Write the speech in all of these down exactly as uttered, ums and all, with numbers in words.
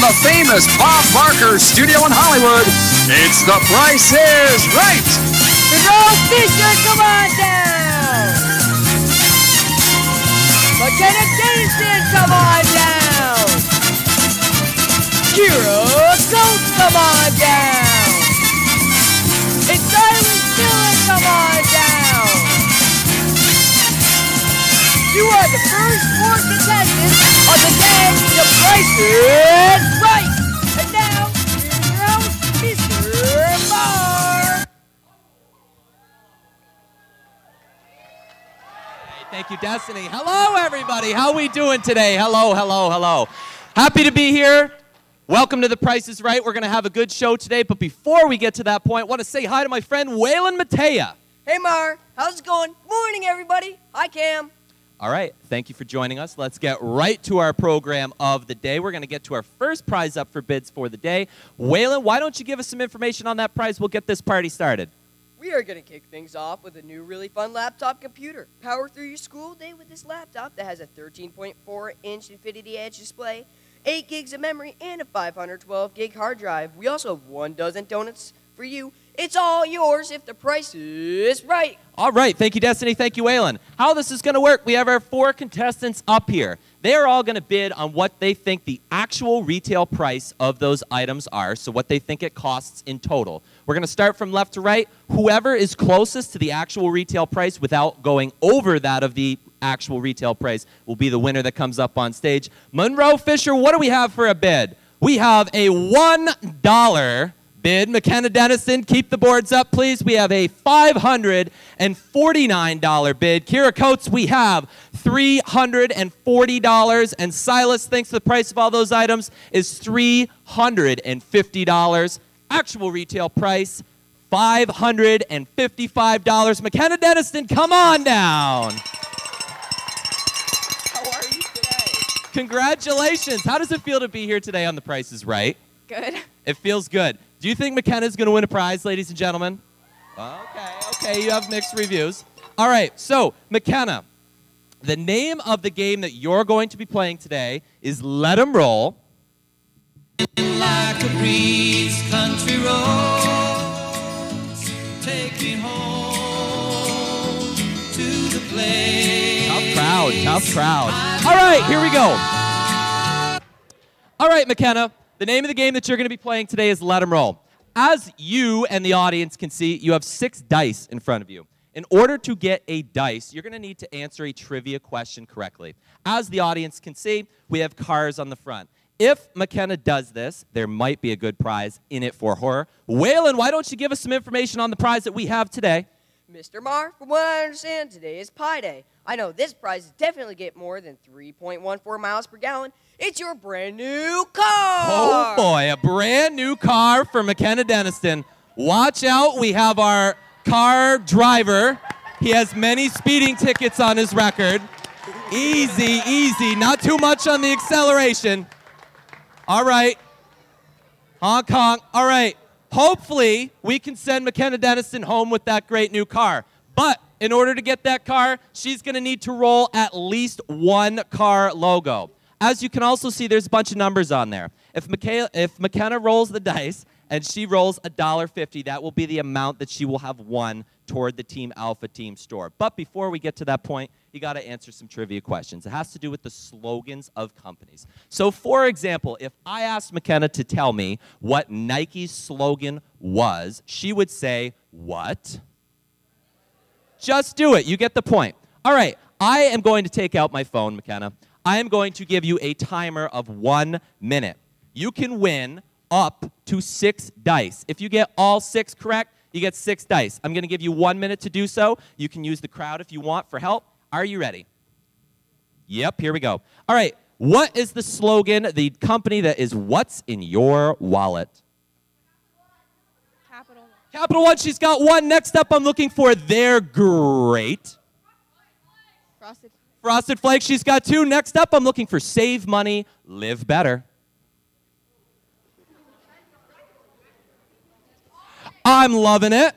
the famous Bob Barker studio in Hollywood, it's The Price is Right. Monroe Fisher, come on down. McKenna Dennison, come on down. Kira Coates, come on down. And Silas Miller, come on down. You are the first four contestants on the day The Price is Right. And now, here's your host, Mister Barr. Thank you, Destiny. Hello, everybody. How we doing today? Hello, hello, hello. Happy to be here. Welcome to The Price is Right. We're going to have a good show today, but before we get to that point, I want to say hi to my friend Waylon Matea. Hey, Mar. How's it going? Morning, everybody. Hi, Cam. All right. Thank you for joining us. Let's get right to our program of the day. We're going to get to our first prize up for bids for the day. Waylon, why don't you give us some information on that prize? We'll get this party started. We are going to kick things off with a new really fun laptop computer. Power through your school day with this laptop that has a thirteen point four inch Infinity Edge display, eight gigs of memory, and a five hundred twelve gig hard drive. We also have one dozen donuts for you. It's all yours if the price is right. All right. Thank you, Destiny. Thank you, Waylon. How this is going to work, we have our four contestants up here. They're all going to bid on what they think the actual retail price of those items are, so what they think it costs in total. We're going to start from left to right. Whoever is closest to the actual retail price without going over that of the actual retail price will be the winner that comes up on stage. Monroe Fisher, what do we have for a bid? We have a one dollar bid. McKenna Dennison, keep the boards up, please. We have a five hundred forty-nine dollar bid. Kira Coates, we have three hundred forty dollars. And Silas thinks the price of all those items is three hundred fifty dollars. Actual retail price, five hundred fifty-five dollars. McKenna Dennison, come on down. How are you today? Congratulations. How does it feel to be here today on The Price is Right? Good. It feels good. Do you think McKenna's going to win a prize, ladies and gentlemen? Okay, okay, you have mixed reviews. All right, so, McKenna, the name of the game that you're going to be playing today is Let 'em Roll. Like a breeze, country roads, take me home to the place. Tough crowd, tough crowd. All right, here we go. All right, McKenna. The name of the game that you're going to be playing today is Let 'em Roll. As you and the audience can see, you have six dice in front of you. In order to get a dice, you're going to need to answer a trivia question correctly. As the audience can see, we have cars on the front. If McKenna does this, there might be a good prize in it for her. Waylon, why don't you give us some information on the prize that we have today? Mister Marr, from what I understand, today is Pi Day. I know this prize is definitely get more than three point one four miles per gallon. It's your brand new car. Oh, boy, a brand new car for McKenna Dennison. Watch out, we have our car driver. He has many speeding tickets on his record. Easy, easy, not too much on the acceleration. All right, honk, honk. All right, hopefully we can send McKenna Dennison home with that great new car. But in order to get that car, she's going to need to roll at least one car logo. As you can also see, there's a bunch of numbers on there. If, McKay if McKenna rolls the dice and she rolls a dollar fifty, that will be the amount that she will have won toward the Team Alpha Team store. But before we get to that point, you got to answer some trivia questions. It has to do with the slogans of companies. So, for example, if I asked McKenna to tell me what Nike's slogan was, she would say, what? Just do it. You get the point. All right. I am going to take out my phone, McKenna. I am going to give you a timer of one minute. You can win up to six dice. If you get all six correct, you get six dice. I'm going to give you one minute to do so. You can use the crowd if you want for help. Are you ready? Yep, here we go. All right, what is the slogan, the company that is what's in your wallet? Capital One. Capital One, she's got one. Next up, I'm looking for They're Great. Frosted. Frosted Flakes, she's got two. Next up, I'm looking for Save Money, Live Better. I'm loving it.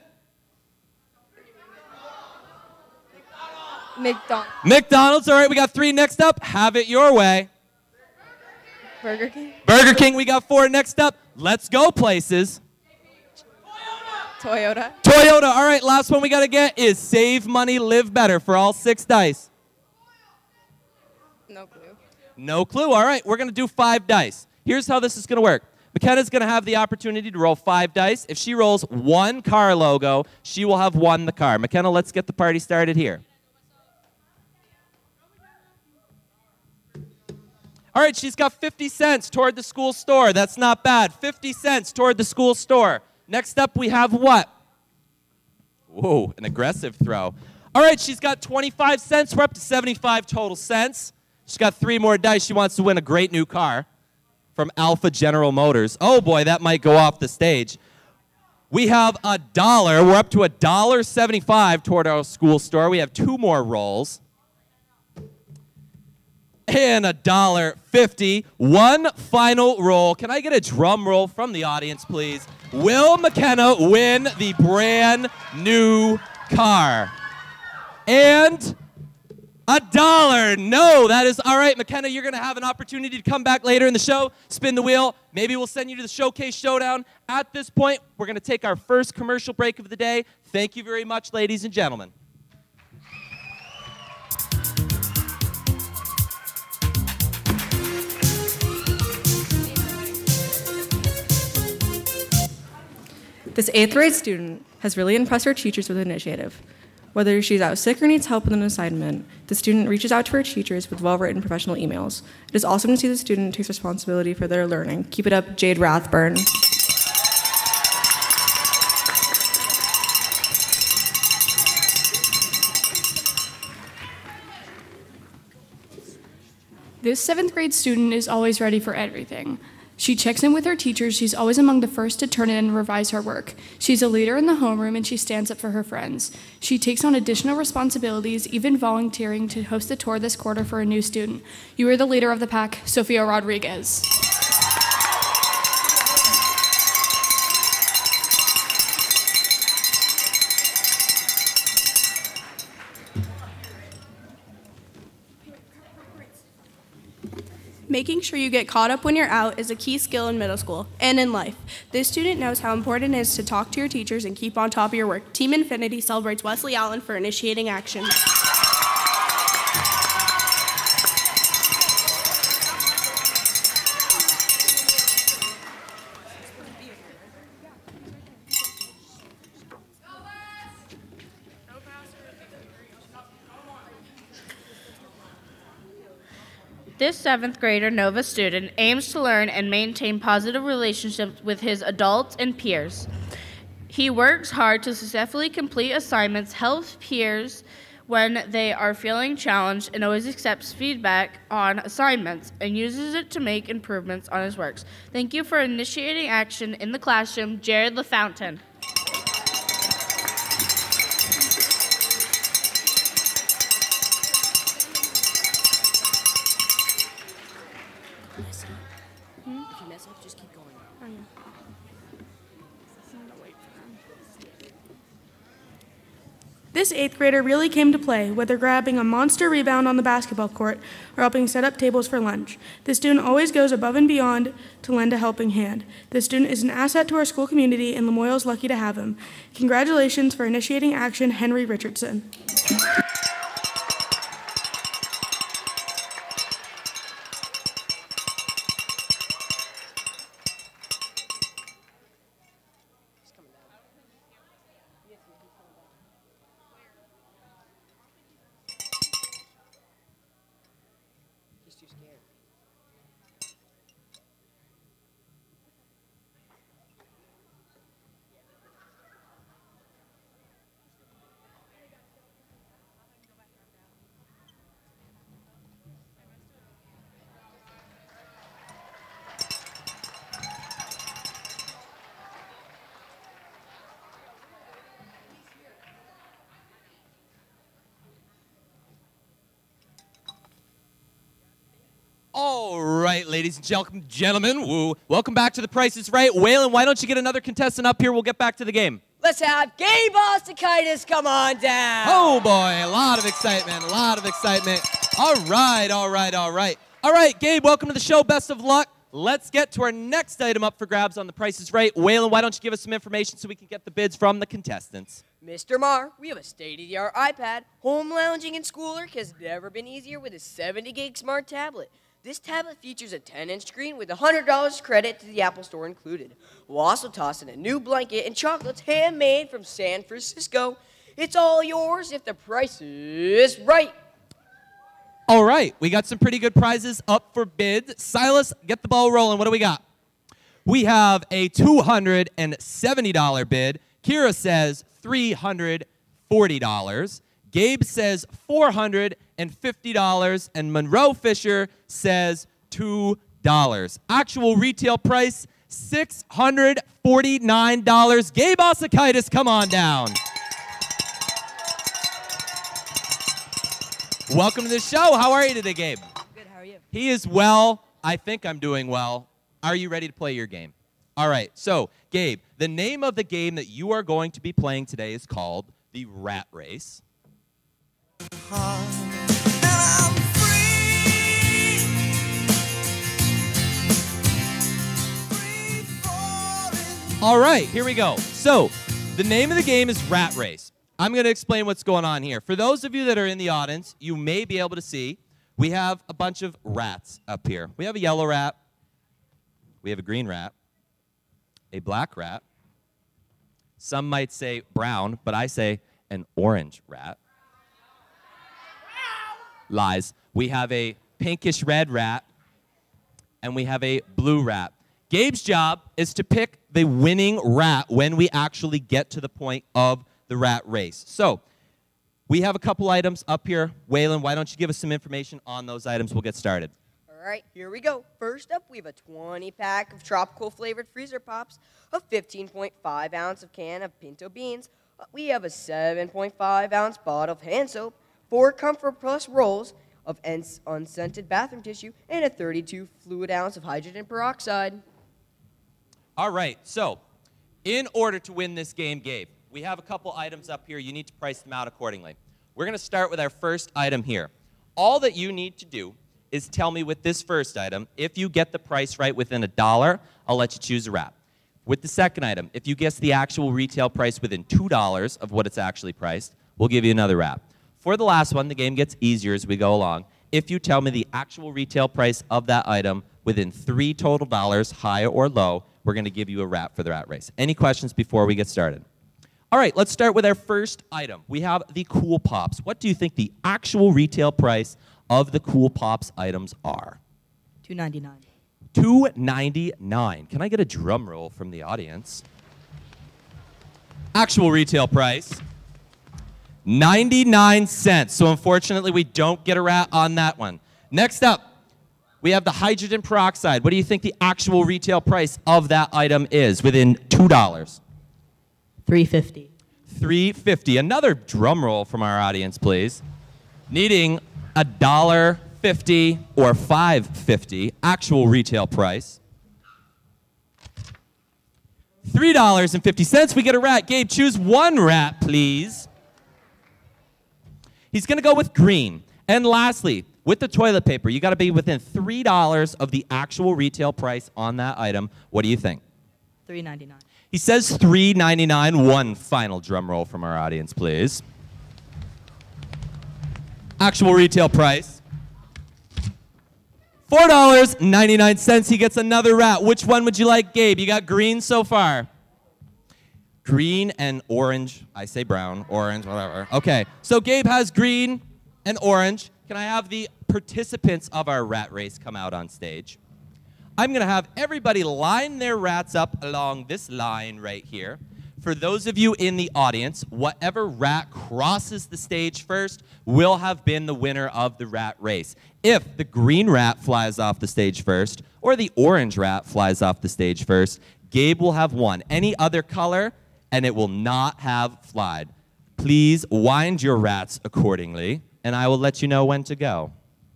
McDonald's. McDonald's, all right, we got three. Next up, Have It Your Way. Burger King. Burger King, we got four. Next up, let's go places. Toyota. Toyota. All right, last one we got to get is save money, live better for all six dice. No clue. No clue. All right, we're going to do five dice. Here's how this is going to work. McKenna's going to have the opportunity to roll five dice. If she rolls one car logo, she will have won the car. McKenna, let's get the party started here. All right, she's got fifty cents toward the school store. That's not bad. fifty cents toward the school store. Next up, we have what? Whoa, an aggressive throw. All right, she's got twenty-five cents. We're up to seventy-five total cents. She's got three more dice. She wants to win a great new car from Alpha General Motors. Oh, boy, that might go off the stage. We have a dollar. We're up to a dollar seventy-five toward our school store. We have two more rolls. And a dollar fifty. One final roll. Can I get a drum roll from the audience, please? Will McKenna win the brand new car? And a dollar. No, that is all right. McKenna, you're going to have an opportunity to come back later in the show, spin the wheel. Maybe we'll send you to the Showcase Showdown. At this point, we're going to take our first commercial break of the day. Thank you very much, ladies and gentlemen. This eighth grade student has really impressed her teachers with initiative. Whether she's out sick or needs help with an assignment, the student reaches out to her teachers with well-written professional emails. It is awesome to see the student takes responsibility for their learning. Keep it up, Jade Rathburn. This seventh grade student is always ready for everything. She checks in with her teachers. She's always among the first to turn in and revise her work. She's a leader in the homeroom, and she stands up for her friends. She takes on additional responsibilities, even volunteering to host a tour this quarter for a new student. You are the leader of the pack, Sofia Rodriguez. Making sure you get caught up when you're out is a key skill in middle school and in life. This student knows how important it is to talk to your teachers and keep on top of your work. Team Infinity celebrates Wesley Allen for initiating action. This seventh grader Nova student aims to learn and maintain positive relationships with his adults and peers. He works hard to successfully complete assignments, helps peers when they are feeling challenged, and always accepts feedback on assignments and uses it to make improvements on his works. Thank you for initiating action in the classroom, Jared LaFountain. This eighth grader really came to play, whether grabbing a monster rebound on the basketball court or helping set up tables for lunch. This student always goes above and beyond to lend a helping hand. This student is an asset to our school community, and Lamoille is lucky to have him. Congratulations for initiating action, Henry Richardson. All right, ladies and gentlemen, woo. Welcome back to The Price is Right. Waylon, why don't you get another contestant up here? We'll get back to the game. Let's have Gabe Ostakaitis come on down. Oh, boy, a lot of excitement, a lot of excitement. All right, all right, all right. All right, Gabe, welcome to the show. Best of luck. let's get to our next item up for grabs on The Price is Right. Waylon, why don't you give us some information so we can get the bids from the contestants? Mister Marr, we have a state-of-the-art iPad. Home lounging in schoolwork has never been easier with a seventy gig smart tablet. This tablet features a ten inch screen with one hundred dollars credit to the Apple Store included. We'll also toss in a new blanket and chocolates handmade from San Francisco. It's all yours if the price is right. All right, we got some pretty good prizes up for bids. Silas, get the ball rolling. What do we got? We have a two hundred seventy dollar bid. Kira says three hundred forty dollars. Gabe says four hundred fifty dollars, and Monroe Fisher says two dollars. Actual retail price, six hundred forty-nine dollars. Gabe Osakaitis, come on down. Welcome to the show. How are you today, Gabe? Good, how are you? He is well. I think I'm doing well. Are you ready to play your game? All right, so, Gabe, the name of the game that you are going to be playing today is called the Rat Race. All right, here we go. So, the name of the game is Rat Race. I'm going to explain what's going on here. For those of you that are in the audience, you may be able to see we have a bunch of rats up here. We have a yellow rat. We have a green rat. A black rat. Some might say brown, but I say an orange rat. Lies. We have a pinkish red rat, and we have a blue rat. Gabe's job is to pick the winning rat when we actually get to the point of the rat race. So, we have a couple items up here. Waylon, why don't you give us some information on those items? We'll get started. All right, here we go. First up, we have a twenty pack of tropical flavored freezer pops, a fifteen point five ounce of can of pinto beans. We have a seven point five ounce bottle of hand soap, four Comfort Plus rolls of unscented bathroom tissue, and a thirty-two fluid ounce of hydrogen peroxide. All right, so in order to win this game, Gabe, we have a couple items up here. You need to price them out accordingly. We're going to start with our first item here. All that you need to do is tell me with this first item, if you get the price right within a dollar, I'll let you choose a wrap. With the second item, if you guess the actual retail price within two dollars of what it's actually priced, we'll give you another wrap. For the last one, the game gets easier as we go along. If you tell me the actual retail price of that item within three total dollars, high or low, we're going to give you a wrap for the rat race. Any questions before we get started? All right, let's start with our first item. We have the Cool Pops. What do you think the actual retail price of the Cool Pops items are? two ninety-nine. two ninety-nine. Can I get a drum roll from the audience? Actual retail price, ninety-nine cents. So unfortunately, we don't get a rat on that one. Next up, we have the hydrogen peroxide. What do you think the actual retail price of that item is within two dollars? three fifty. three fifty. Another drum roll from our audience, please. Needing a dollar fifty or five fifty actual retail price. three dollars and fifty cents. We get a rat. Gabe, choose one rat, please. He's going to go with green. And lastly, with the toilet paper, you got to be within three dollars of the actual retail price on that item. What do you think? three ninety-nine. He says three ninety-nine. One final drum roll from our audience, please. Actual retail price, four dollars and ninety-nine cents. He gets another rat. Which one would you like, Gabe? You got green so far. Green and orange. I say brown, orange, whatever. Okay, so Gabe has green and orange. Can I have the participants of our rat race come out on stage? I'm going to have everybody line their rats up along this line right here. For those of you in the audience, whatever rat crosses the stage first will have been the winner of the rat race. If the green rat flies off the stage first, or the orange rat flies off the stage first, Gabe will have won. Any other color, and it will not have flied. Please wind your rats accordingly, and I will let you know when to go.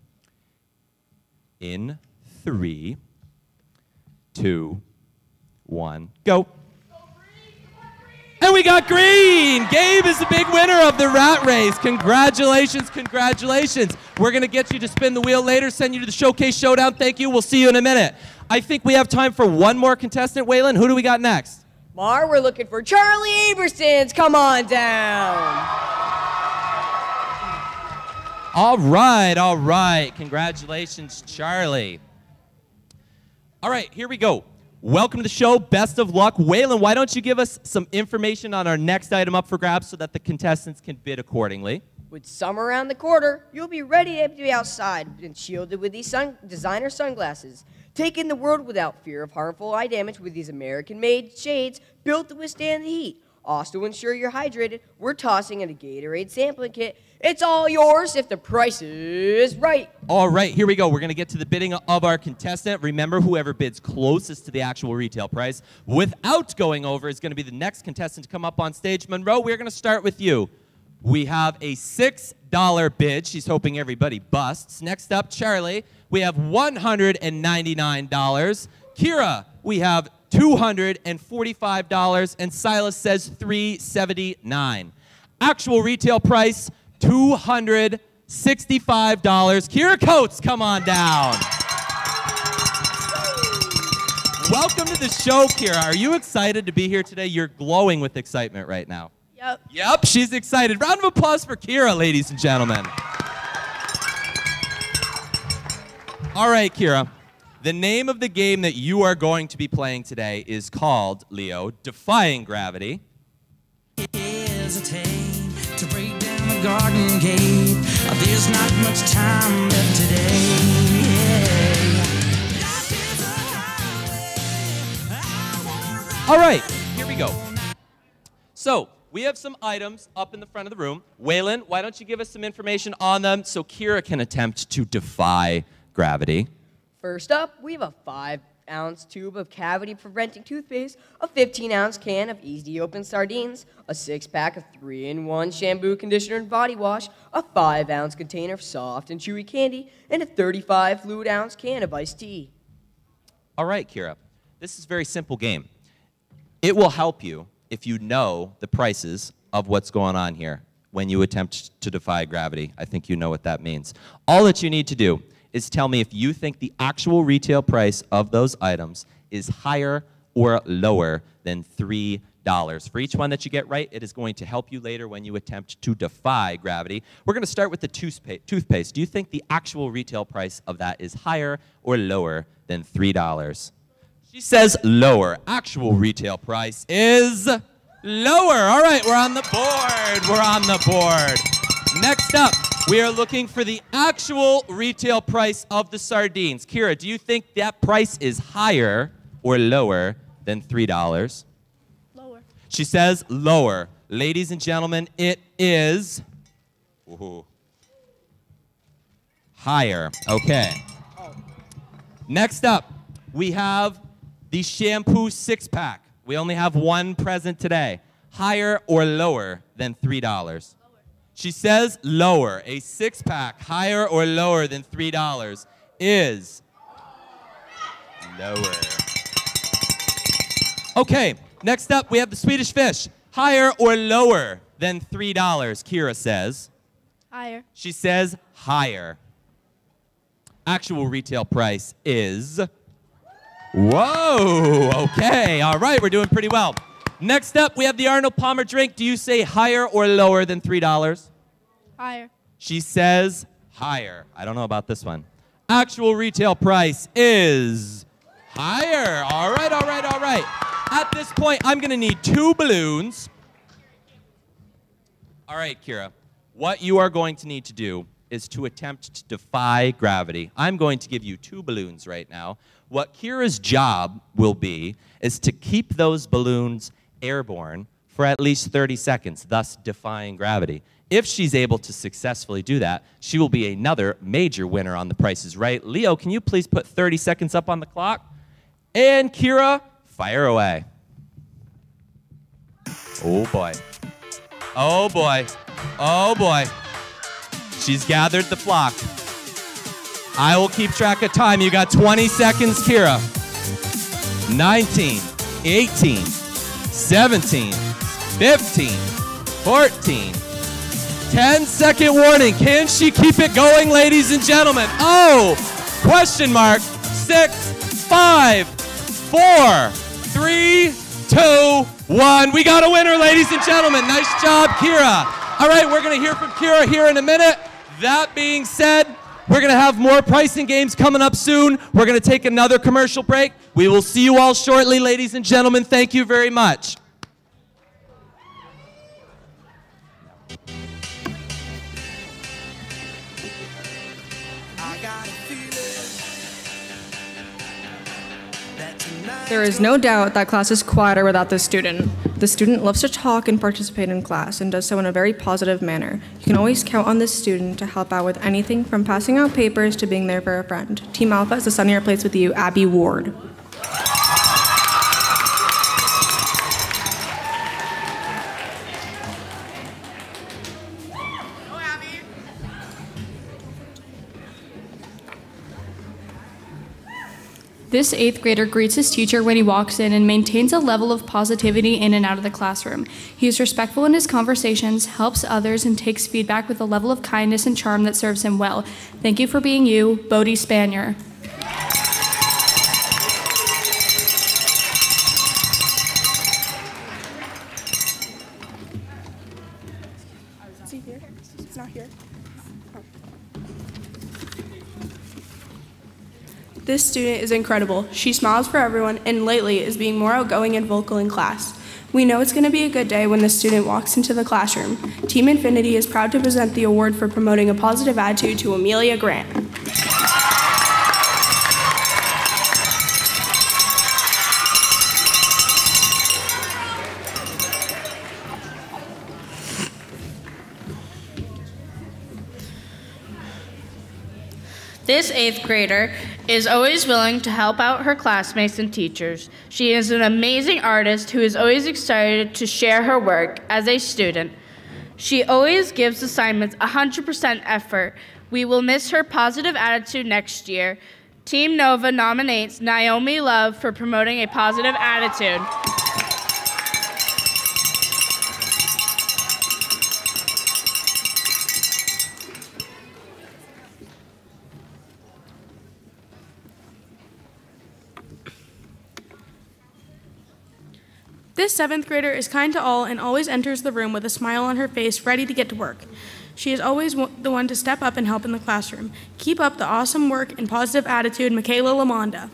In three, two, one, go. And we we got green. Gabe is the big winner of the rat race. Congratulations, congratulations. We're going to get you to spin the wheel later, send you to the Showcase Showdown. Thank you. We'll see you in a minute. I think we have time for one more contestant. Waylon, who do we got next? Mar, we're looking for Charlie Abersons. Come on down. All right, all right. Congratulations, Charlie. All right, here we go. Welcome to the show. Best of luck. Waylon, why don't you give us some information on our next item up for grabs so that the contestants can bid accordingly? With summer around the corner, you'll be ready to be outside and shielded with these sun designer sunglasses. Take in the world without fear of harmful eye damage with these American-made shades built to withstand the heat. Also to ensure you're hydrated, we're tossing in a Gatorade sampling kit. It's all yours if the price is right. All right, here we go. We're going to get to the bidding of our contestant. Remember, whoever bids closest to the actual retail price without going over is going to be the next contestant to come up on stage. Monroe, we're going to start with you. We have a six dollar bid. She's hoping everybody busts. Next up, Charlie, we have one hundred ninety-nine dollars. Kira, we have two hundred forty-five dollars. And Silas says three hundred seventy-nine dollars. Actual retail price, two hundred sixty-five dollars. Kira Coates, come on down. Welcome to the show, Kira. Are you excited to be here today? You're glowing with excitement right now. Yep. Yep, she's excited. Round of applause for Kira, ladies and gentlemen. All right, Kira. The name of the game that you are going to be playing today is called, Leo, Defying Gravity. Hesitate to break down the garden gate. There's not much time left today. All right, here we go. So, we have some items up in the front of the room. Waylon, why don't you give us some information on them so Kira can attempt to defy gravity? First up, we have a five ounce tube of cavity-preventing toothpaste, a fifteen ounce can of easy-open sardines, a six pack of three in one shampoo, conditioner, and body wash, a five ounce container of soft and chewy candy, and a thirty-five fluid ounce can of iced tea. All right, Kira. This is a very simple game. It will help you if you know the prices of what's going on here when you attempt to defy gravity. I think you know what that means. All that you need to do is tell me if you think the actual retail price of those items is higher or lower than three dollars. For each one that you get right, it is going to help you later when you attempt to defy gravity. We're going to start with the toothpaste. Do you think the actual retail price of that is higher or lower than three dollars? She says lower. Actual retail price is lower. All right, we're on the board. We're on the board. Next up, we are looking for the actual retail price of the sardines. Kira, do you think that price is higher or lower than three dollars? Lower. She says lower. Ladies and gentlemen, it is ooh, higher. Okay. Next up, we have the shampoo six-pack. We only have one present today. Higher or lower than three dollars? She says lower. A six-pack, higher or lower than three dollars, is lower. Okay, next up, we have the Swedish fish. Higher or lower than three dollars, Kira says. Higher. She says higher. Actual retail price is... Whoa, okay, all right, we're doing pretty well. Next up, we have the Arnold Palmer drink. Do you say higher or lower than three dollars? Higher. She says higher. I don't know about this one. Actual retail price is higher. All right, all right, all right. At this point, I'm going to need two balloons. All right, Kira, what you are going to need to do is to attempt to defy gravity. I'm going to give you two balloons right now. What Kira's job will be is to keep those balloons airborne for at least thirty seconds, thus defying gravity. If she's able to successfully do that, she will be another major winner on The Price is Right. Leo, can you please put thirty seconds up on the clock? And Kira, fire away. Oh boy. Oh boy. Oh boy. She's gathered the flock. I will keep track of time. You got twenty seconds, Kira. nineteen, eighteen, seventeen, fifteen, fourteen, ten second warning. Can she keep it going, ladies and gentlemen? Oh, question mark. Six, five, four, three, two, one. We got a winner, ladies and gentlemen. Nice job, Kira. All right, we're going to hear from Kira here in a minute. That being said, we're going to have more pricing games coming up soon. We're going to take another commercial break. We will see you all shortly, ladies and gentlemen. Thank you very much. There is no doubt that class is quieter without this student. The student loves to talk and participate in class and does so in a very positive manner. You can always count on this student to help out with anything from passing out papers to being there for a friend. Team Alpha is the sunnier place with you, Abby Ward. This eighth grader greets his teacher when he walks in and maintains a level of positivity in and out of the classroom. He is respectful in his conversations, helps others, and takes feedback with a level of kindness and charm that serves him well. Thank you for being you, Bodie Spanier. Is he here? He's not here. This student is incredible. She smiles for everyone and lately is being more outgoing and vocal in class. We know it's going to be a good day when the student walks into the classroom. Team Infinity is proud to present the award for promoting a positive attitude to Amelia Grant. This eighth grader is always willing to help out her classmates and teachers. She is an amazing artist who is always excited to share her work as a student. She always gives assignments one hundred percent effort. We will miss her positive attitude next year. Team Nova nominates Naomi Love for promoting a positive attitude. This seventh grader is kind to all and always enters the room with a smile on her face, ready to get to work. She is always the one to step up and help in the classroom. Keep up the awesome work and positive attitude, Michaela Lamonda.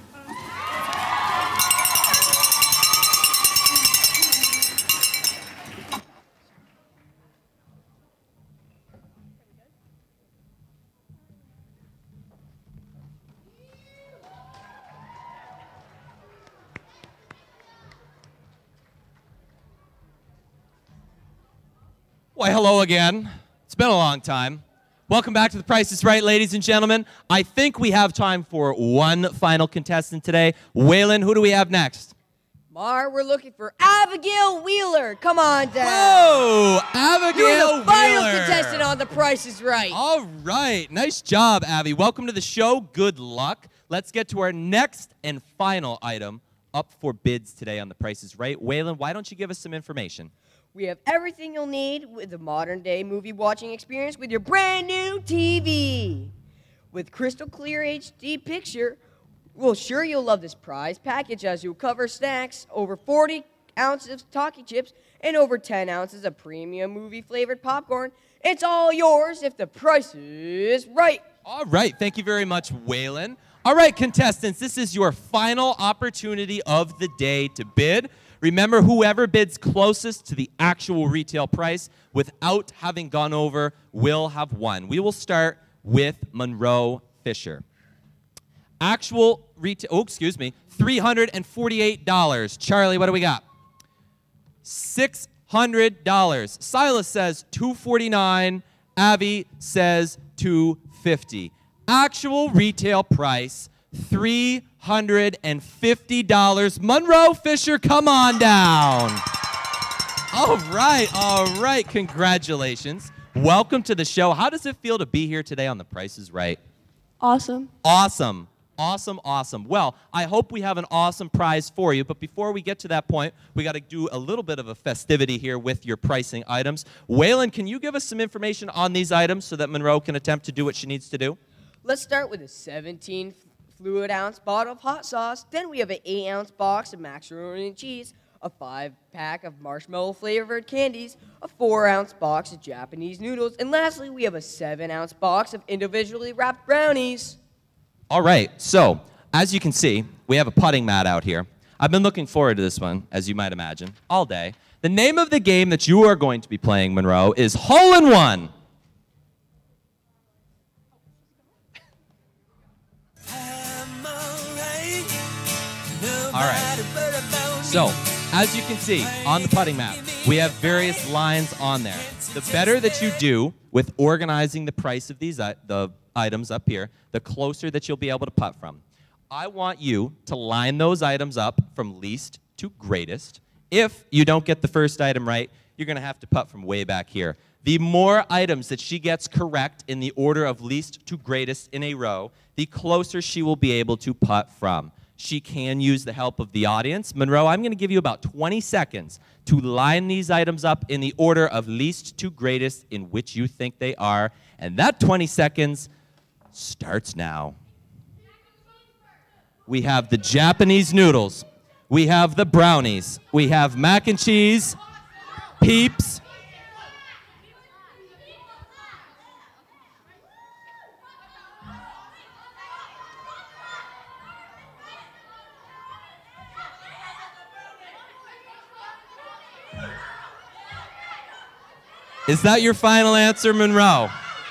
Why, hello again. It's been a long time. Welcome back to The Price is Right, ladies and gentlemen. I think we have time for one final contestant today. Waylon, who do we have next? Mar, we're looking for Abigail Wheeler. Come on down. Whoa, Abigail You're the final Wheeler. contestant on The Price is Right. All right. Nice job, Abby. Welcome to the show. Good luck. Let's get to our next and final item up for bids today on The Price is Right. Waylon, why don't you give us some information? We have everything you'll need with a modern-day movie watching experience with your brand new T V. With crystal clear H D picture, well, sure you'll love this prize package as you'll cover snacks, over forty ounces of Talkie chips, and over ten ounces of premium movie-flavored popcorn. It's all yours if the price is right. All right. Thank you very much, Waylon. All right, contestants, this is your final opportunity of the day to bid. Remember, whoever bids closest to the actual retail price without having gone over will have won. We will start with Monroe Fisher. Actual retail, oh, excuse me, three hundred forty-eight dollars. Charlie, what do we got? six hundred dollars. Silas says two forty-nine. Abby says two fifty. Actual retail price, three hundred fifty dollars. Monroe Fisher, come on down. All right, all right, congratulations. Welcome to the show. How does it feel to be here today on The Price is Right? Awesome. Awesome. Awesome, awesome. Well, I hope we have an awesome prize for you, but before we get to that point, we got to do a little bit of a festivity here with your pricing items. Waylon, can you give us some information on these items so that Monroe can attempt to do what she needs to do? Let's start with a seventeen fluid ounce bottle of hot sauce. Then we have an eight ounce box of macaroni and cheese, a five pack of marshmallow flavored candies, a four ounce box of Japanese noodles, and lastly, we have a seven ounce box of individually wrapped brownies. All right, so as you can see, we have a putting mat out here. I've been looking forward to this one, as you might imagine, all day. The name of the game that you are going to be playing, Monroe, is Hole in One. All right, so as you can see on the putting mat, we have various lines on there. The better that you do with organizing the price of these uh, the items up here, the closer that you'll be able to putt from. I want you to line those items up from least to greatest. If you don't get the first item right, you're going to have to putt from way back here. The more items that she gets correct in the order of least to greatest in a row, the closer she will be able to putt from. She can use the help of the audience. Monroe, I'm going to give you about twenty seconds to line these items up in the order of least to greatest in which you think they are. And that twenty seconds starts now. We have the Japanese noodles. We have the brownies. We have mac and cheese, Peeps. Is that your final answer, Monroe?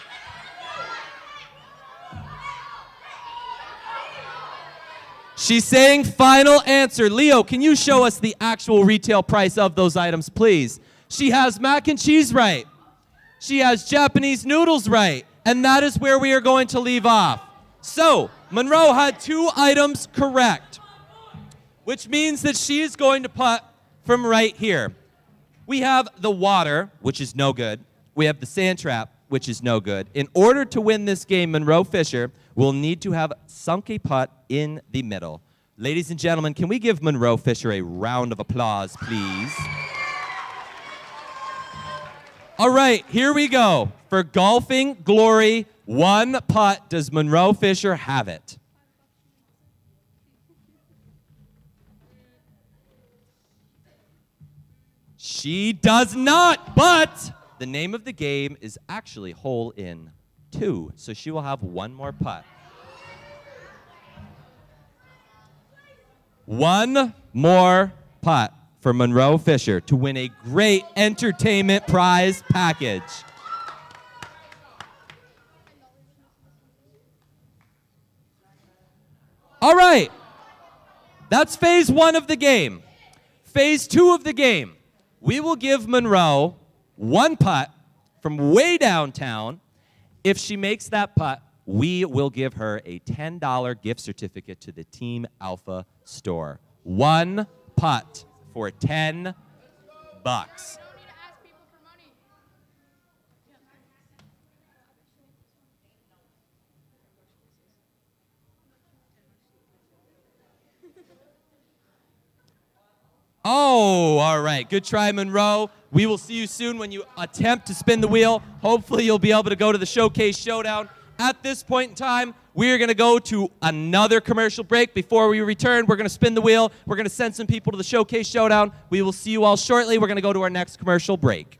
She's saying final answer. Leo, can you show us the actual retail price of those items, please? She has mac and cheese right. She has Japanese noodles right. And that is where we are going to leave off. So, Monroe had two items correct, which means that she is going to putt from right here. We have the water, which is no good. We have the sand trap, which is no good. In order to win this game, Monroe Fisher will need to have sunk a putt in the middle. Ladies and gentlemen, can we give Monroe Fisher a round of applause, please? All right, here we go. For golfing glory, one putt. Does Monroe Fisher have it? She does not, but the name of the game is actually hole in two, so she will have one more putt. One more putt for Monroe Fisher to win a great entertainment prize package. All right, that's phase one of the game. Phase two of the game. We will give Monroe one putt from way downtown. If she makes that putt, we will give her a ten dollar gift certificate to the Team Alpha store. One putt for ten bucks. Oh, all right. Good try, Monroe. We will see you soon when you attempt to spin the wheel. Hopefully, you'll be able to go to the Showcase Showdown. At this point in time, we are going to go to another commercial break. Before we return, we're going to spin the wheel. We're going to send some people to the Showcase Showdown. We will see you all shortly. We're going to go to our next commercial break.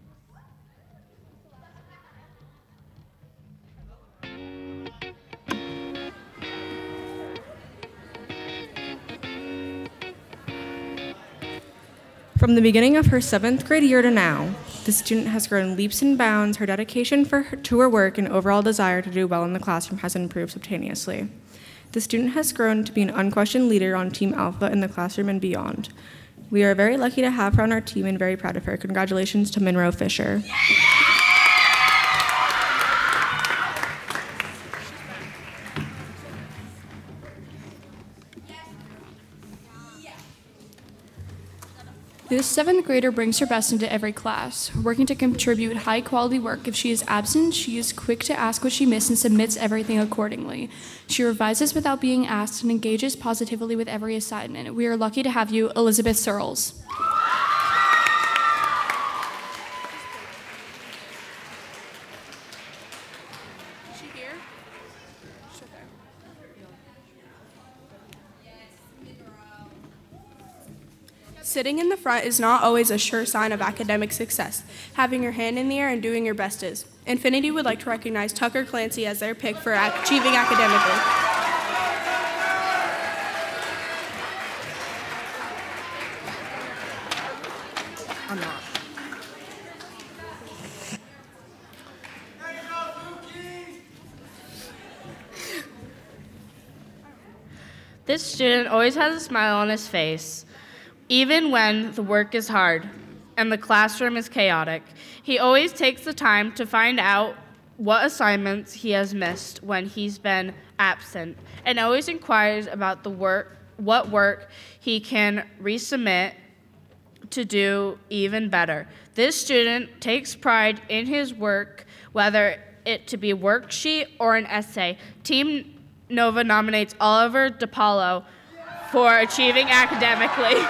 From the beginning of her seventh grade year to now, the student has grown leaps and bounds. Her dedication for her, to her work and overall desire to do well in the classroom has improved substantially. The student has grown to be an unquestioned leader on Team Alpha in the classroom and beyond. We are very lucky to have her on our team and very proud of her. Congratulations to Monroe Fisher. This seventh grader brings her best into every class, working to contribute high-quality work. If she is absent, she is quick to ask what she missed and submits everything accordingly. She revises without being asked and engages positively with every assignment. We are lucky to have you, Elizabeth Searles. Sitting in the front is not always a sure sign of academic success. Having your hand in the air and doing your best is. Infinity would like to recognize Tucker Clancy as their pick for ac- achieving academically. I'm not. This student always has a smile on his face, even when the work is hard and the classroom is chaotic. He always takes the time to find out what assignments he has missed when he's been absent, and always inquires about the work, what work he can resubmit to do even better. This student takes pride in his work, whether it to be a worksheet or an essay. Team Nova nominates Oliver DiPaolo for achieving academically.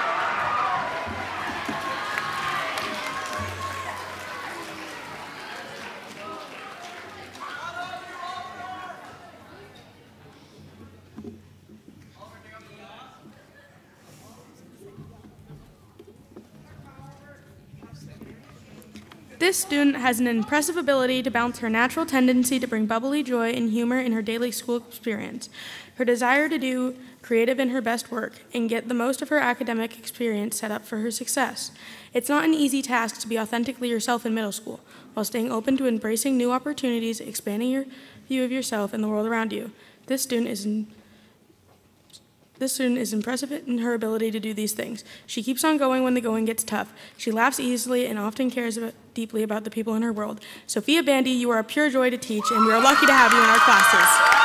This student has an impressive ability to balance her natural tendency to bring bubbly joy and humor in her daily school experience, her desire to do creative in her best work, and get the most of her academic experience set up for her success. It's not an easy task to be authentically yourself in middle school, while staying open to embracing new opportunities, expanding your view of yourself and the world around you. This student is in This student is impressive in her ability to do these things. She keeps on going when the going gets tough. She laughs easily and often cares about, deeply about the people in her world. Sophia Bandy, you are a pure joy to teach, and we are lucky to have you in our classes.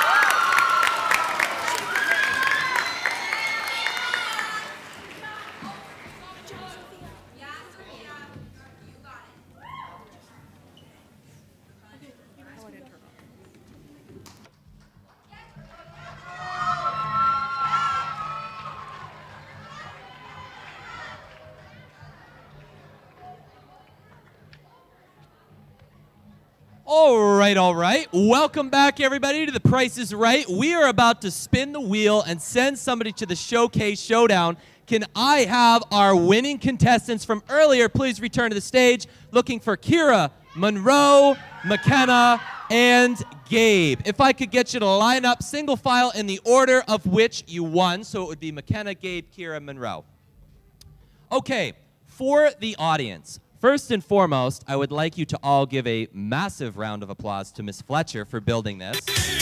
All right, all right. Welcome back, everybody, to The Price is Right. We are about to spin the wheel and send somebody to the Showcase Showdown. Can I have our winning contestants from earlier please return to the stage? Looking for Kira, Monroe, McKenna, and Gabe. If I could get you to line up single file in the order of which you won, so it would be McKenna, Gabe, Kira, Monroe. Okay, for the audience, first and foremost, I would like you to all give a massive round of applause to Miss Fletcher for building this.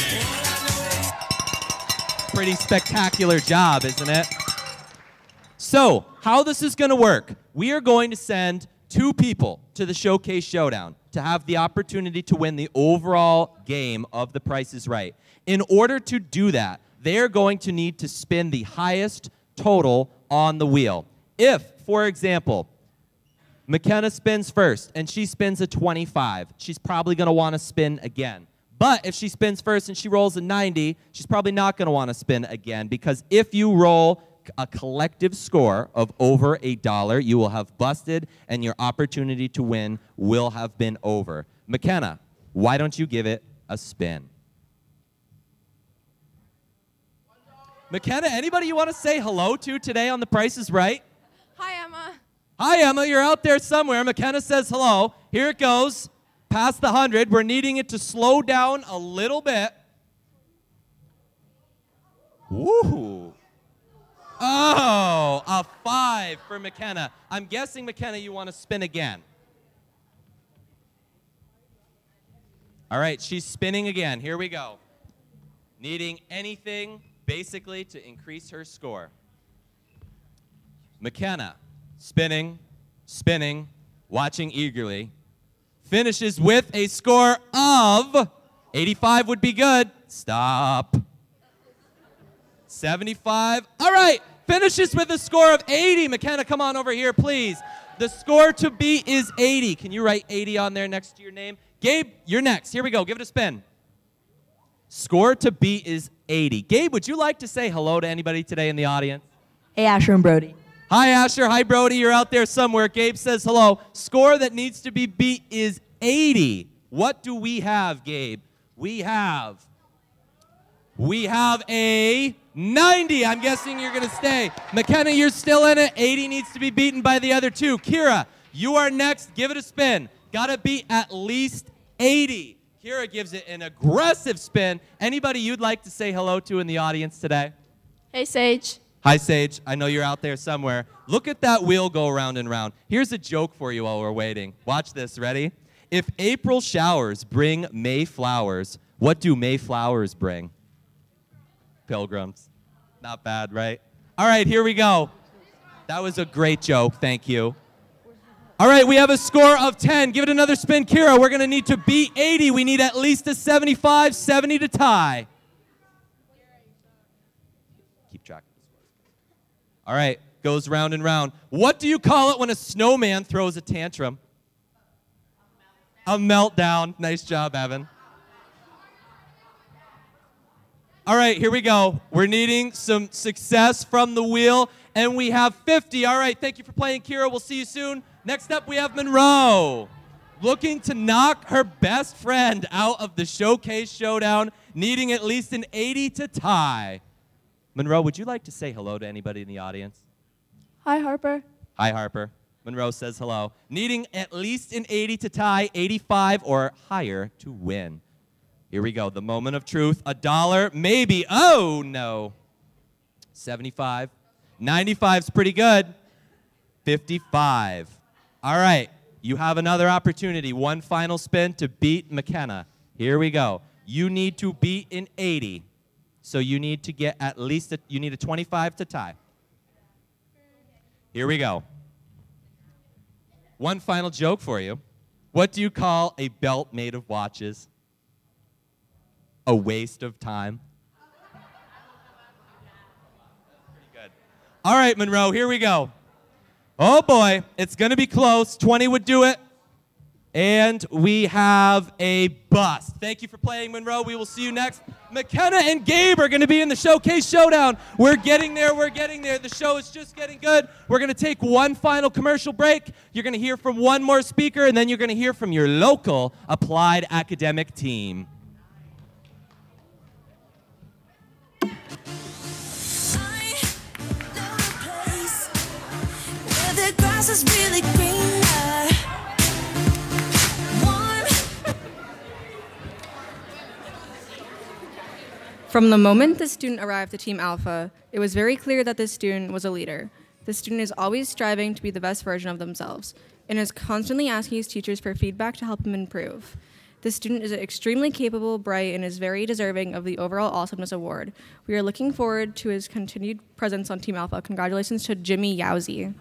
Pretty spectacular job, isn't it? So, how this is going to work, we are going to send two people to the Showcase Showdown to have the opportunity to win the overall game of The Price is Right. In order to do that, they are going to need to spin the highest total on the wheel. If, for example, McKenna spins first, and she spins a twenty-five. She's probably going to want to spin again. But if she spins first and she rolls a ninety, she's probably not going to want to spin again, because if you roll a collective score of over a dollar, you will have busted, and your opportunity to win will have been over. McKenna, why don't you give it a spin? McKenna, anybody you want to say hello to today on The Price is Right? Hi, Emma. Hi, Emma. You're out there somewhere. McKenna says hello. Here it goes. Past the hundred. We're needing it to slow down a little bit. Woo. Oh, a five for McKenna. I'm guessing, McKenna, you want to spin again. All right, she's spinning again. Here we go. Needing anything, basically, to increase her score. McKenna. Spinning, spinning, watching eagerly. Finishes with a score of eighty-five would be good. Stop. seventy-five. All right. finishes with a score of eighty. McKenna, come on over here, please. The score to beat is eighty. Can you write eighty on there next to your name? Gabe, you're next. Here we go. Give it a spin. Score to beat is eighty. Gabe, would you like to say hello to anybody today in the audience? Hey, Asher and Brody. Hi, Asher. Hi, Brody. You're out there somewhere. Gabe says hello. Score that needs to be beat is eighty. What do we have, Gabe? We have, we have a ninety. I'm guessing you're going to stay. McKenna, you're still in it. eighty needs to be beaten by the other two. Kira, you are next. Give it a spin. Got to beat at least eighty. Kira gives it an aggressive spin. Anybody you'd like to say hello to in the audience today? Hey, Sage. Hi, Sage. I know you're out there somewhere. Look at that wheel go round and round. Here's a joke for you while we're waiting. Watch this. Ready? If April showers bring May flowers, what do May flowers bring? Pilgrims. Not bad, right? All right, here we go. That was a great joke. Thank you. All right, we have a score of ten. Give it another spin, Kira. We're going to need to beat eighty. We need at least a seventy-five, seventy to tie. Keep track of the score. All right, goes round and round. What do you call it when a snowman throws a tantrum? A meltdown. Nice job, Evan. All right, here we go. We're needing some success from the wheel, and we have fifty. All right, thank you for playing, Kira. We'll see you soon. Next up, we have Monroe, looking to knock her best friend out of the showcase showdown, needing at least an eighty to tie. Monroe, would you like to say hello to anybody in the audience? Hi, Harper. Hi, Harper. Monroe says hello. Needing at least an eighty to tie, eighty-five or higher to win. Here we go, the moment of truth. A dollar, maybe. Oh, no. seventy-five. ninety-five's pretty good. fifty-five. All right, you have another opportunity. One final spin to beat McKenna. Here we go. You need to beat an eighty. So you need to get at least, a, you need a twenty-five to tie. Here we go. One final joke for you. What do you call a belt made of watches? A waste of time. Pretty good. All right, Monroe, here we go. Oh boy, it's gonna be close. twenty would do it. And we have a bust. Thank you for playing, Monroe. We will see you next. McKenna and Gabe are gonna be in the showcase showdown. We're getting there, we're getting there. The show is just getting good. We're gonna take one final commercial break. You're gonna hear from one more speaker, and then you're gonna hear from your local applied academic team. The grass is really greener. Warm. From the moment the student arrived at Team Alpha, it was very clear that this student was a leader. The student is always striving to be the best version of themselves and is constantly asking his teachers for feedback to help him improve. This student is extremely capable, bright, and is very deserving of the overall awesomeness award. We are looking forward to his continued presence on Team Alpha. Congratulations to Jimmy Yowzy.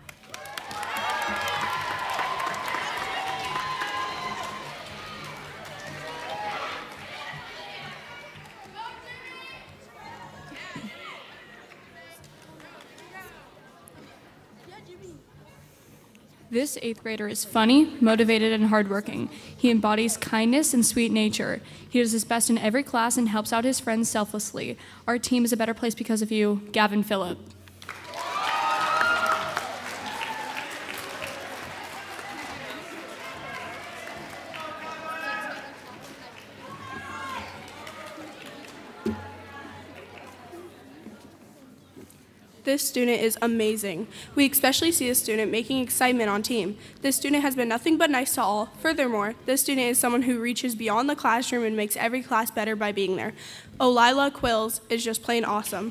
This eighth grader is funny, motivated, and hardworking. He embodies kindness and sweet nature. He does his best in every class and helps out his friends selflessly. Our team is a better place because of you, Gavin Phillip. This student is amazing. We especially see a student making excitement on team. This student has been nothing but nice to all. Furthermore, this student is someone who reaches beyond the classroom and makes every class better by being there. Olila Quills is just plain awesome.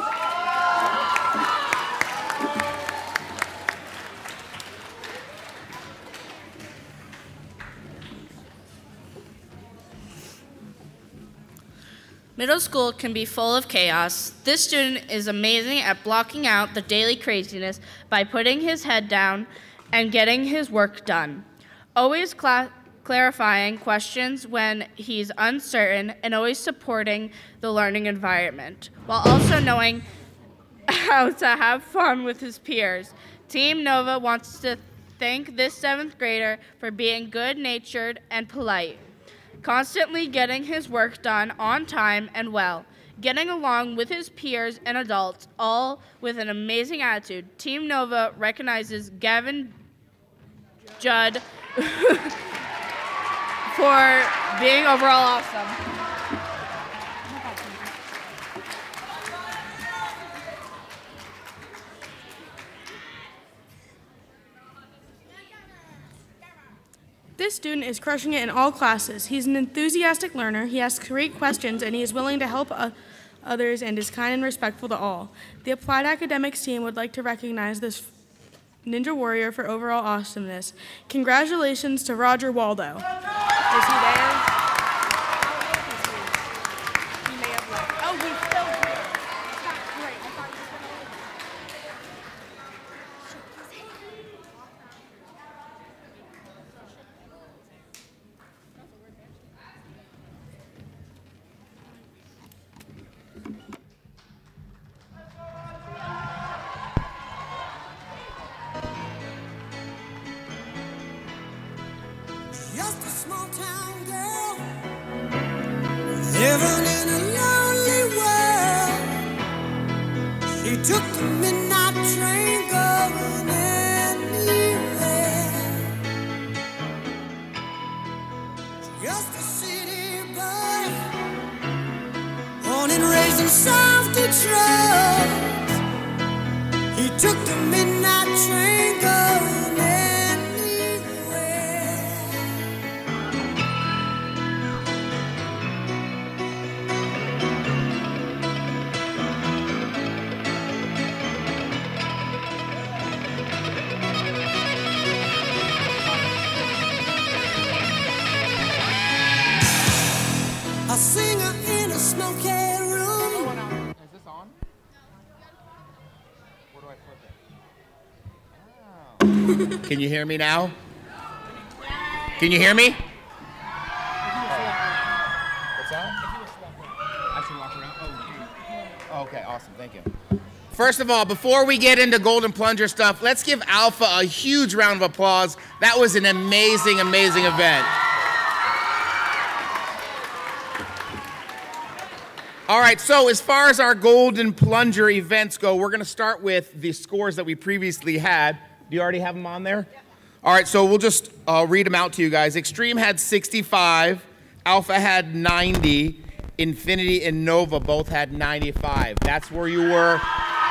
Middle school can be full of chaos. This student is amazing at blocking out the daily craziness by putting his head down and getting his work done. Always cla- clarifying questions when he's uncertain and always supporting the learning environment, while also knowing out to have fun with his peers. Team Nova wants to thank this seventh grader for being good-natured and polite, constantly getting his work done on time and well, getting along with his peers and adults, all with an amazing attitude. Team Nova recognizes Gavin Judd for being overall awesome. This student is crushing it in all classes. He's an enthusiastic learner, he asks great questions, and he is willing to help uh, others and is kind and respectful to all. The Applied Academics team would like to recognize this Ninja Warrior for overall awesomeness. Congratulations to Roger Waldo. Is he there? He may have left. Oh, he's still here. Great. I thought he was going to leave. Just a small town girl living in a lonely world. She took the midnight train going anywhere. Just a city boy, born and raised in South Detroit. He took the midnight train going anywhere. A singer in a smoky room. Is this on? Where do I flip it? Oh. Can you hear me now? Can you hear me? What's that? I should walk around. Oh, okay, awesome. Thank you. First of all, before we get into Golden Plunger stuff, let's give Alpha a huge round of applause. That was an amazing, amazing event. All right, so as far as our Golden Plunger events go, we're going to start with the scores that we previously had. Do you already have them on there? Yeah. All right, so we'll just uh, read them out to you guys. Extreme had sixty-five, Alpha had ninety, Infinity and Nova both had ninety-five. That's where you were.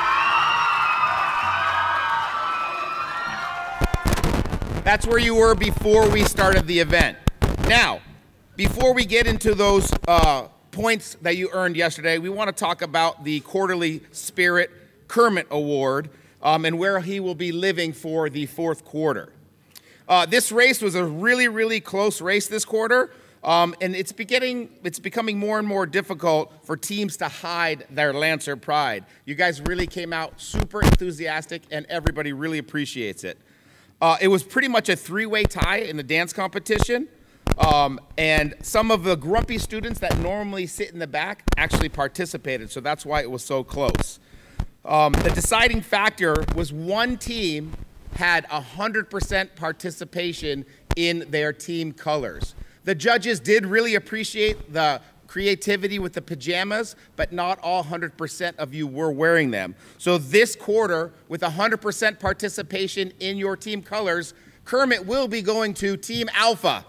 That's where you were before we started the event. Now, before we get into those uh, points that you earned yesterday, we want to talk about the quarterly Spirit Kermit Award um, and where he will be living for the fourth quarter. Uh, this race was a really, really close race this quarter, um, and it's beginning, it's becoming more and more difficult for teams to hide their Lancer pride. You guys really came out super enthusiastic, and everybody really appreciates it. Uh, it was pretty much a three-way tie in the dance competition. Um, and some of the grumpy students that normally sit in the back actually participated, so that's why it was so close. Um, the deciding factor was one team had one hundred percent participation in their team colors. The judges did really appreciate the creativity with the pajamas, but not all one hundred percent of you were wearing them. So this quarter, with one hundred percent participation in your team colors, Kermit will be going to Team Alpha.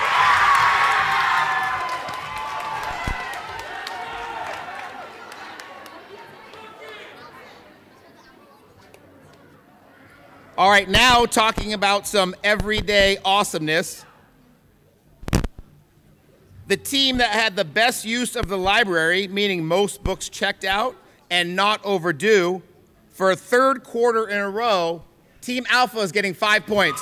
All right, now talking about some everyday awesomeness. The team that had the best use of the library, meaning most books checked out and not overdue, for a third quarter in a row, Team Alpha is getting five points.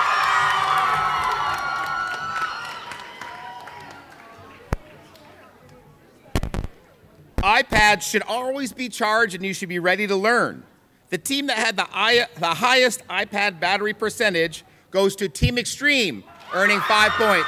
iPads should always be charged and you should be ready to learn. The team that had the, I, the highest iPad battery percentage goes to Team Extreme, earning five points.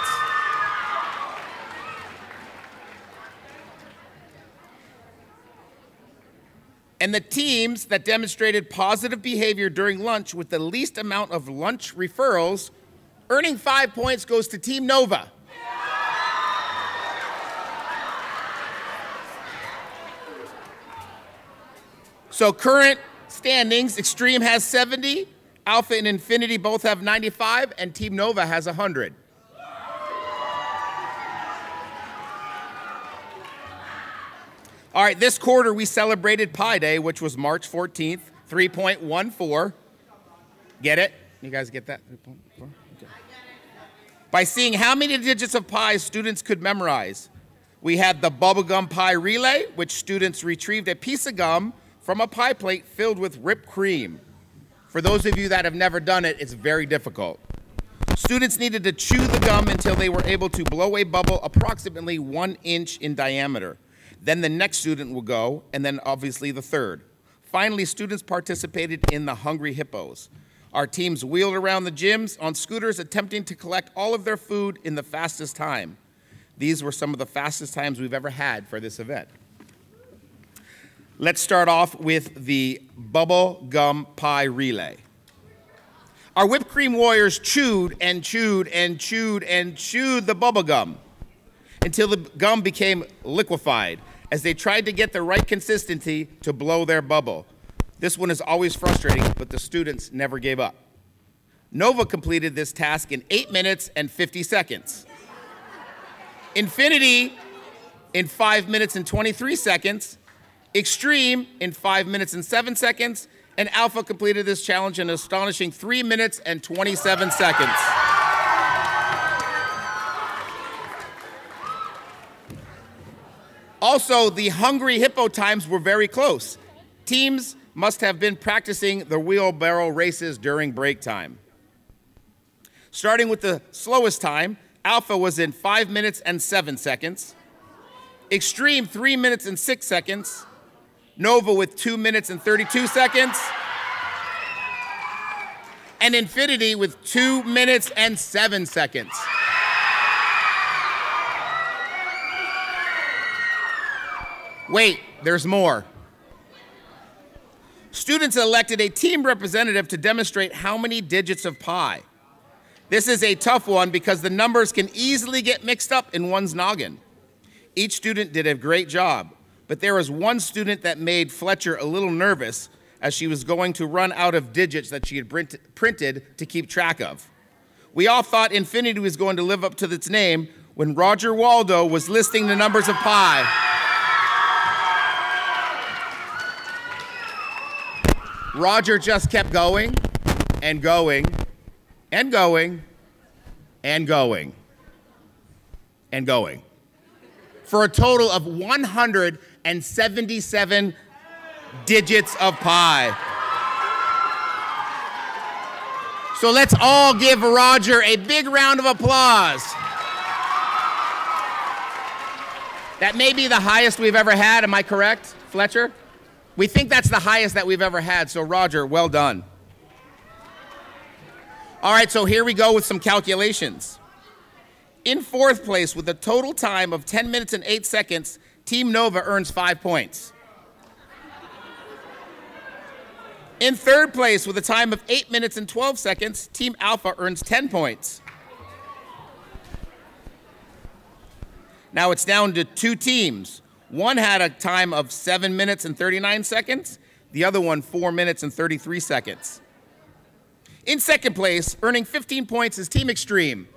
And the teams that demonstrated positive behavior during lunch with the least amount of lunch referrals, earning five points, goes to Team Nova. So current standings, Extreme has seventy, Alpha and Infinity both have ninety-five, and Team Nova has one hundred. All right, this quarter we celebrated Pi Day, which was March fourteenth, three point one four. Get it? You guys get that? three point four? Okay. By seeing how many digits of pi students could memorize. We had the bubblegum pie relay, which students retrieved a piece of gum from a pie plate filled with whipped cream. For those of you that have never done it, it's very difficult. Students needed to chew the gum until they were able to blow a bubble approximately one inch in diameter. Then the next student will go, and then obviously the third. Finally, students participated in the Hungry Hippos. Our teams wheeled around the gyms on scooters attempting to collect all of their food in the fastest time. These were some of the fastest times we've ever had for this event. Let's start off with the bubble gum pie relay. Our whipped cream warriors chewed and chewed and chewed and chewed the bubble gum until the gum became liquefied as they tried to get the right consistency to blow their bubble. This one is always frustrating, but the students never gave up. Nova completed this task in eight minutes and fifty seconds. Infinity in five minutes and twenty-three seconds. Extreme in five minutes and seven seconds. And Alpha completed this challenge in an astonishing three minutes and twenty-seven seconds. Also, the Hungry Hippo times were very close. Teams must have been practicing the wheelbarrow races during break time. Starting with the slowest time, Alpha was in five minutes and seven seconds. Extreme, three minutes and six seconds. Nova with two minutes and thirty-two seconds. And Infinity with two minutes and seven seconds. Wait, there's more. Students elected a team representative to demonstrate how many digits of pi. This is a tough one because the numbers can easily get mixed up in one's noggin. Each student did a great job, but there was one student that made Fletcher a little nervous as she was going to run out of digits that she had print printed to keep track of. We all thought Infinity was going to live up to its name when Roger Waldo was listing the numbers of pi. Roger just kept going and going and going and going and going for a total of one hundred seventy-seven digits of pi. So let's all give Roger a big round of applause. That may be the highest we've ever had, am I correct, Fletcher? We think that's the highest that we've ever had, so Roger, well done. All right, so here we go with some calculations. In fourth place with a total time of ten minutes and eight seconds, Team Nova earns five points. In third place with a time of eight minutes and twelve seconds, Team Alpha earns ten points. Now it's down to two teams. One had a time of seven minutes and thirty-nine seconds. The other one, four minutes and thirty-three seconds. In second place, earning fifteen points, is Team Extreme.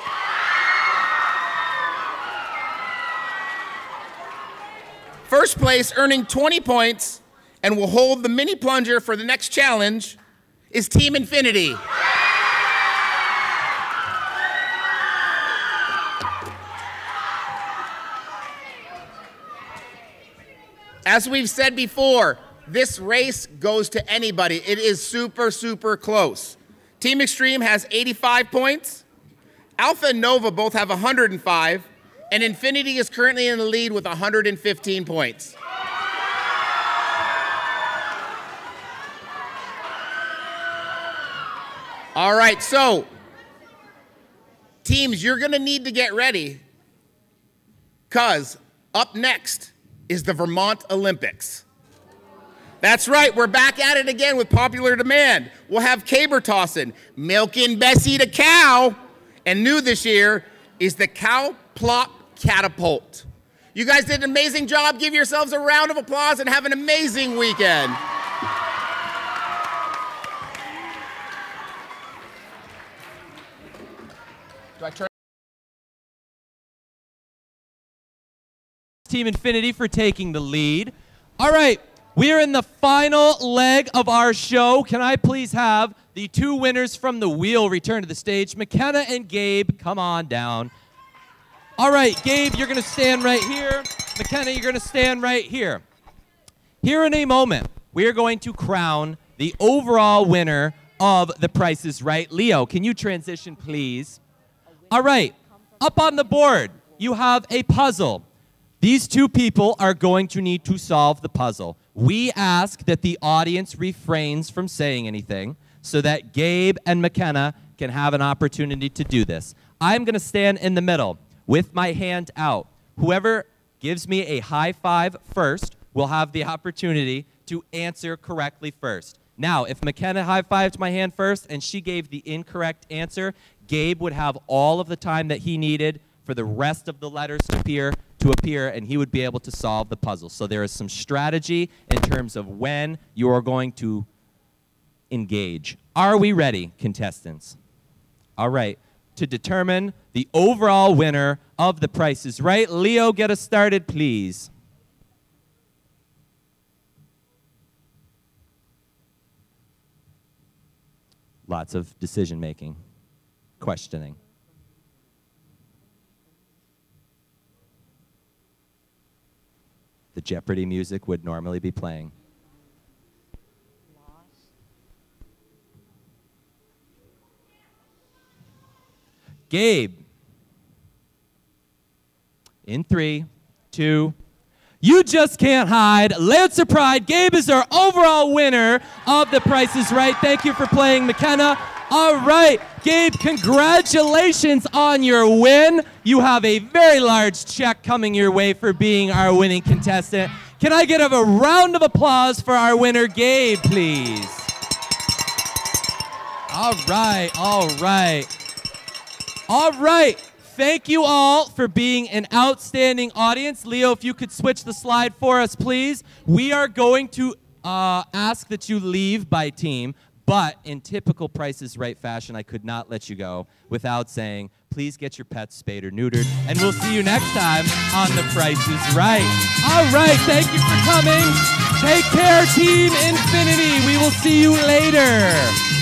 First place, earning twenty points, and will hold the mini plunger for the next challenge, is Team Infinity. As we've said before, this race goes to anybody. It is super, super close. Team Extreme has eighty-five points. Alpha and Nova both have one hundred five, and Infinity is currently in the lead with one hundred fifteen points. All right, so teams, you're gonna need to get ready, because up next is the Vermont Olympics. That's right, we're back at it again with popular demand. We'll have caber tossing, milking Bessie the cow, and new this year is the cow plop catapult. You guys did an amazing job. Give yourselves a round of applause and have an amazing weekend. Do I turn? Team Infinity for taking the lead. All right, we are in the final leg of our show. Can I please have the two winners from the wheel return to the stage? McKenna and Gabe, come on down. All right, Gabe, you're going to stand right here. McKenna, you're going to stand right here. Here in a moment, we are going to crown the overall winner of The Price is Right. Leo, can you transition, please? All right, up on the board, you have a puzzle. These two people are going to need to solve the puzzle. We ask that the audience refrains from saying anything so that Gabe and McKenna can have an opportunity to do this. I'm going to stand in the middle with my hand out. Whoever gives me a high five first will have the opportunity to answer correctly first. Now, if McKenna high-fived my hand first and she gave the incorrect answer, Gabe would have all of the time that he needed for the rest of the letters to appear, to appear, and he would be able to solve the puzzle. So there is some strategy in terms of when you are going to engage. Are we ready, contestants? All right. To determine the overall winner of The Price is Right, Leo, get us started, please. Lots of decision-making, questioning. The Jeopardy music would normally be playing. Gabe. In three, two, you just can't hide. Lancer Pride. Gabe is our overall winner of The Price is Right. Thank you for playing, McKenna. All right, Gabe, congratulations on your win. You have a very large check coming your way for being our winning contestant. Can I get a round of applause for our winner, Gabe, please? All right, all right. All right. Thank you all for being an outstanding audience. Leo, if you could switch the slide for us, please. We are going to uh, ask that you leave by team, but in typical Price is Right fashion, I could not let you go without saying, please get your pets spayed or neutered, and we'll see you next time on The Price is Right. All right, thank you for coming. Take care, Team Infinity. We will see you later.